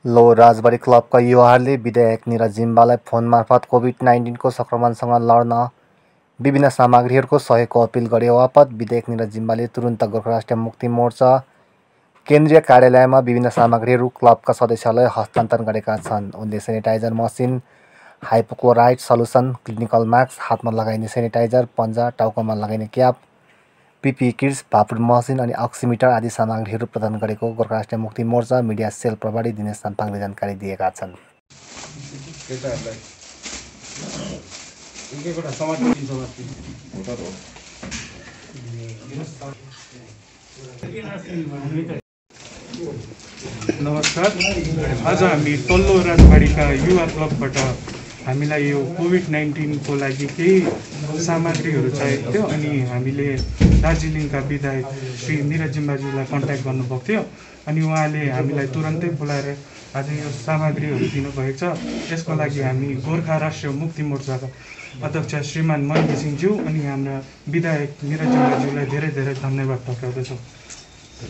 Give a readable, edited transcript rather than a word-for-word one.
लो राजबाडी क्लबका युवाहरूले विधायक निरज जिम्बालाई फोन मार्फत कोभिड-19 को संक्रमणसँग लड्न विभिन्न सामग्रीहरूको सहयोगको अपिल गरेवापत विधायक निरज जिम्बाले तुरुन्त गोर्खा राष्ट्रिय मुक्ति मोर्चा केन्द्रीय कार्यालयमा विभिन्न सामग्रीहरू क्लबका सदस्यहरूलाई हस्तान्तरण गरेका छन्। उनले sanitizer machine, hypochloride solution, clinical mask, हातमा लगाइने सेनिटाइजर, पन्जा, टाउकोमा लगाइने क्याप, पिपी किट्स, भापुर मसिन अनि अक्सिमिटर आदि सामग्रीहरू प्रदान गरेको गोर्खा राष्ट्रिय मुक्ति मोर्चा मिडिया सेल प्रभारी दिनेश साम्पाङले जानकारी दिएका छन्। नमस्कार, आज हामी तल्लो राजबाडीका युवा क्लबबाट हामीलाई यो कोभिड-19 को लागि केही सामग्रीहरू चाहिएको थियो अनि हामीले दार्जिलिङका विधायक श्री निरज जिम्बाज्यूलाई कन्ट्याक्ट गर्नुभएको थियो अनि उहाँले हामीलाई तुरन्तै बोलाएर आज यो सामग्रीहरू दिनुभएको छ। यसको लागि हामी गोर्खा राष्ट्रिय मुक्ति मोर्चाका अध्यक्ष श्रीमान मन घिसिङज्यू अनि हाम्रा विधायक निरज जिम्बाज्यूलाई धेरै धेरै धन्यवाद टक्राउँदछौँ।